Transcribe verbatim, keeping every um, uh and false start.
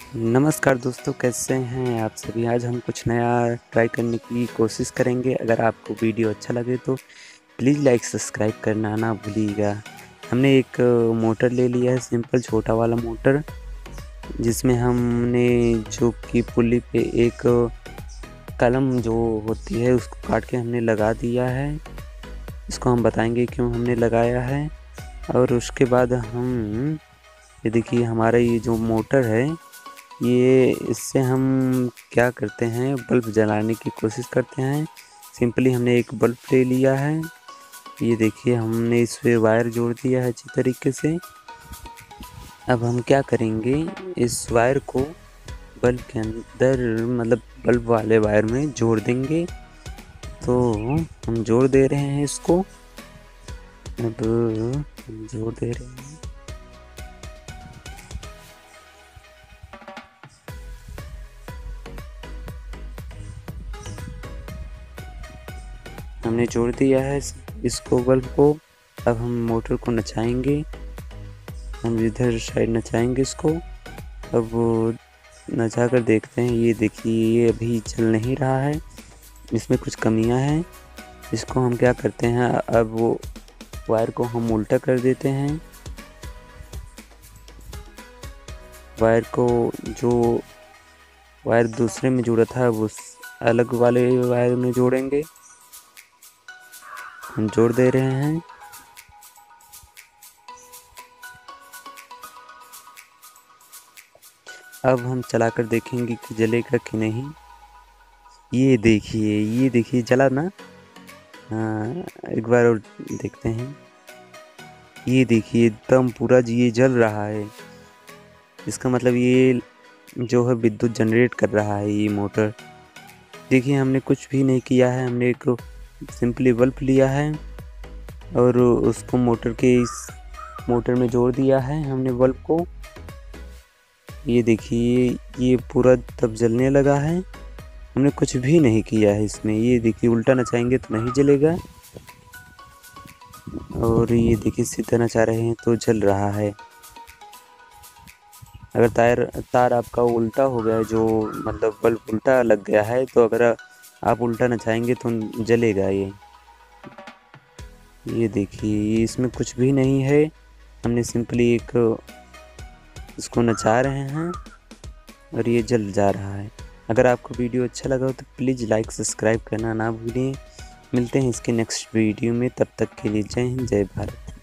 नमस्कार दोस्तों, कैसे हैं आप सभी। आज हम कुछ नया ट्राई करने की कोशिश करेंगे। अगर आपको वीडियो अच्छा लगे तो प्लीज़ लाइक सब्सक्राइब करना ना भूलिएगा। हमने एक मोटर ले लिया है, सिंपल छोटा वाला मोटर, जिसमें हमने जो कि पुली पे एक कलम जो होती है उसको काट के हमने लगा दिया है। इसको हम बताएंगे क्यों हमने लगाया है। और उसके बाद हम ये देखिए, हमारा ये जो मोटर है, ये इससे हम क्या करते हैं, बल्ब जलाने की कोशिश करते हैं। सिंपली हमने एक बल्ब ले लिया है। ये देखिए, हमने इस पे वायर जोड़ दिया है अच्छी तरीके से। अब हम क्या करेंगे, इस वायर को बल्ब के अंदर, मतलब बल्ब वाले वायर में जोड़ देंगे। तो हम जोड़ दे रहे हैं इसको। अब हम जोड़ दे रहे हैं। हमने जोड़ दिया है इसको, बल्ब को। अब हम मोटर को नचाएंगे, हम इधर साइड नचाएंगे इसको। अब वो नचा कर देखते हैं। ये देखिए, ये अभी चल नहीं रहा है, इसमें कुछ कमियां हैं। इसको हम क्या करते हैं, अब वो वायर को हम उल्टा कर देते हैं। वायर को, जो वायर दूसरे में जुड़ा था वो अलग वाले वायर में जोड़ेंगे। हम जोड़ दे रहे हैं। अब हम चलाकर देखेंगे कि जलेगा कि नहीं। ये देखिए, ये देखिए जला ना। हाँ, एक बार और देखते हैं। ये देखिए, एकदम पूरा ये जल रहा है। इसका मतलब ये जो है विद्युत जनरेट कर रहा है ये मोटर। देखिए, हमने कुछ भी नहीं किया है। हमने एक सिंपली बल्ब लिया है और उसको मोटर के इस मोटर में जोड़ दिया है हमने बल्ब को। ये देखिए, ये पूरा तब जलने लगा है। हमने कुछ भी नहीं किया है इसमें। ये देखिए, उल्टा नचाएंगे तो नहीं जलेगा, और ये देखिए सीधा नचा रहे हैं तो जल रहा है। अगर तार तार आपका उल्टा हो गया है, जो मतलब बल्ब उल्टा लग गया है, तो अगर आप उल्टा नचाएंगे तो जलेगा ये। ये देखिए, ये इसमें कुछ भी नहीं है। हमने सिंपली एक इसको नचा रहे हैं और ये जल जा रहा है। अगर आपको वीडियो अच्छा लगा हो तो प्लीज़ लाइक सब्सक्राइब करना ना भूलिए। मिलते हैं इसके नेक्स्ट वीडियो में, तब तक के लिए जय हिंद, जय भारत।